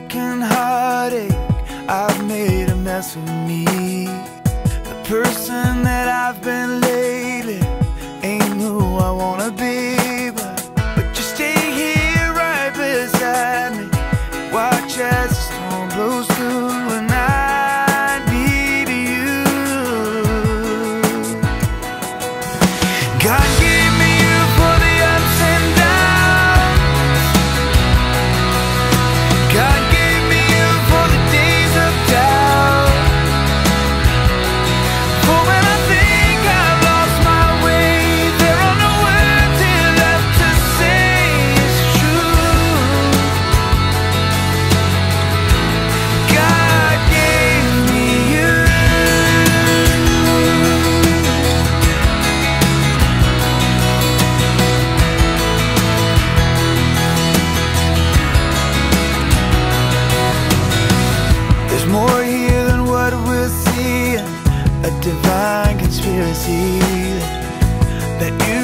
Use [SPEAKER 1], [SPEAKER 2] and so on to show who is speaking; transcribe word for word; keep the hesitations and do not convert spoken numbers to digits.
[SPEAKER 1] broken heartache, I've made a mess of me. The person that I've been lately ain't who I wanna be, but, but you stay here right beside me. Watch as the storm blows through and I need you. God gave me you for the ups and downs. God gave me you for the days of doubt. For when I think I've lost my way, there are no words here left to say it's true. God gave me you. There's more here than what we're seeing, a divine conspiracy that you